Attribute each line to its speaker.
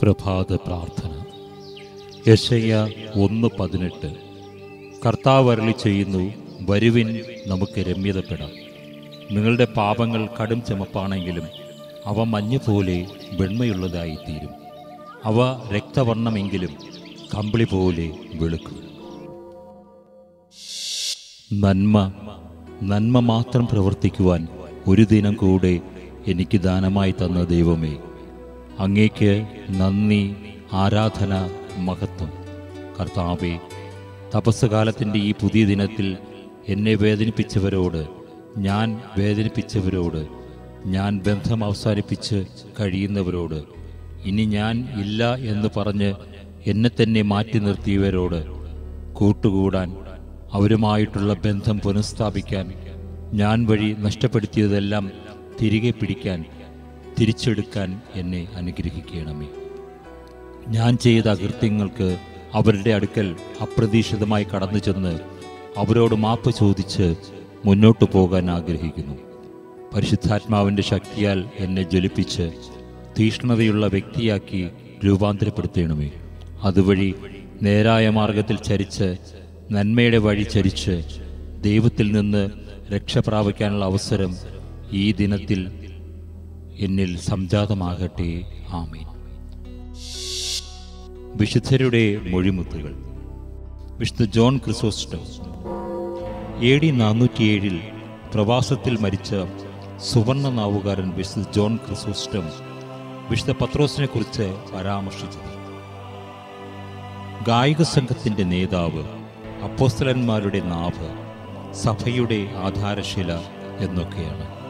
Speaker 1: പ്രഭാത പ്രാർത്ഥന. യെശയ്യാ 1:18. കർത്താവ് അരുളി ചെയ്യുന്നു, വരുവിൻ, നമുക്ക് രമ്യതപ്പെടാം. നിങ്ങളുടെ പാപങ്ങൾ കടും ചുമപ്പാണെങ്കിലും അവ മഞ്ഞുപോലെ വെണ്മയുള്ളതായിത്തീരും. അവ രക്തവർണ്ണമെങ്കിലും കമ്പിളി പോലെ വെളുക്കും. നന്മ മാത്രം പ്രവർത്തിക്കുവാൻ ഒരു ദിനം കൂടെ എനിക്ക് ദാനമായി തന്ന ദൈവമേ, അങ്ങേക്ക് നന്ദി, ആരാധന, മഹത്വം. കർത്താവേ, തപസ്സുകാലത്തിൻ്റെ ഈ പുതിയ ദിനത്തിൽ എന്നെ വേദനിപ്പിച്ചവരോട്, ഞാൻ ബന്ധം അവസാനിപ്പിച്ച് കഴിയുന്നവരോട്, ഇനി ഞാൻ ഇല്ല എന്ന് പറഞ്ഞ് എന്നെ തന്നെ മാറ്റി നിർത്തിയവരോട് കൂട്ടുകൂടാൻ, അവരുമായിട്ടുള്ള ബന്ധം പുനഃസ്ഥാപിക്കാൻ, ഞാൻ വഴി നഷ്ടപ്പെടുത്തിയതെല്ലാം തിരികെ പിടിക്കാൻ, തിരിച്ചെടുക്കാൻ എന്നെ അനുഗ്രഹിക്കണമേ. ഞാൻ ചെയ്ത അകൃത്യങ്ങൾക്ക് അവരുടെ അടുക്കൽ അപ്രതീക്ഷിതമായി കടന്നു ചെന്ന് അവരോട് മാപ്പ് ചോദിച്ച് മുന്നോട്ടു പോകാൻ ആഗ്രഹിക്കുന്നു. പരിശുദ്ധാത്മാവിൻ്റെ ശക്തിയാൽ എന്നെ ജ്വലിപ്പിച്ച് തീക്ഷ്ണതയുള്ള വ്യക്തിയാക്കി രൂപാന്തരപ്പെടുത്തണമേ. അതുവഴി നേരായ മാർഗത്തിൽ ചരിച്ച്, നന്മയുടെ വഴി ചരിച്ച് ദൈവത്തിൽ നിന്ന് രക്ഷ പ്രാപിക്കാനുള്ള അവസരം ഈ ദിനത്തിൽ എന്നിൽ സംജാതമാകട്ടെ. ആമേൻ. വിശുദ്ധരുടെ മൊഴിമുത്തുകൾ. വിശുദ്ധ ജോൺ ക്രിസോസ്റ്റം. AD 407 പ്രവാസത്തിൽ മരിച്ച സുവർണ നാവുകാരൻ വിശുദ്ധ ജോൺ ക്രിസോസ്റ്റം വിശുദ്ധ പത്രോസിനെ കുറിച്ച് പരാമർശിച്ചത്. ഗായക സംഘത്തിൻ്റെ നേതാവ്, അപ്പോസ്തലന്മാരുടെ നാവ്, സഭയുടെ ആധാരശില എന്നൊക്കെയാണ്.